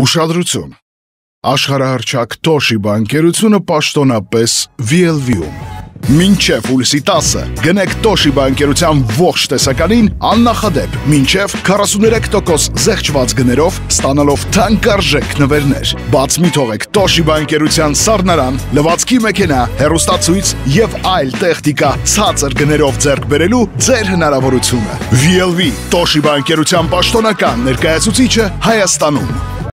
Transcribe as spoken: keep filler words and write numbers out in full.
Ուշադրություն։ Աշխարհահռչակ Toshiba ընկերությունը պաշտոնապես V L V-ում։ Մինչև հուլիսի տասը գնեք Toshiba ընկերության ողջ տեսականին աննախադեպ մինչև քառասուներեք տոկոս զեղչված գներով ստանալով թանկարժեք նվերներ։ Բաց մի թողեք Toshiba ընկերության սառնարան, լվացքի մեքենա, հեռուստացույց եւ այլ տեխնիկա ցածր գներով ձեռք բերելու ձեր հնարավորությունը։ V L V Toshiba ընկերության պաշտոնական ներկայացուցիչը Հայաստանում։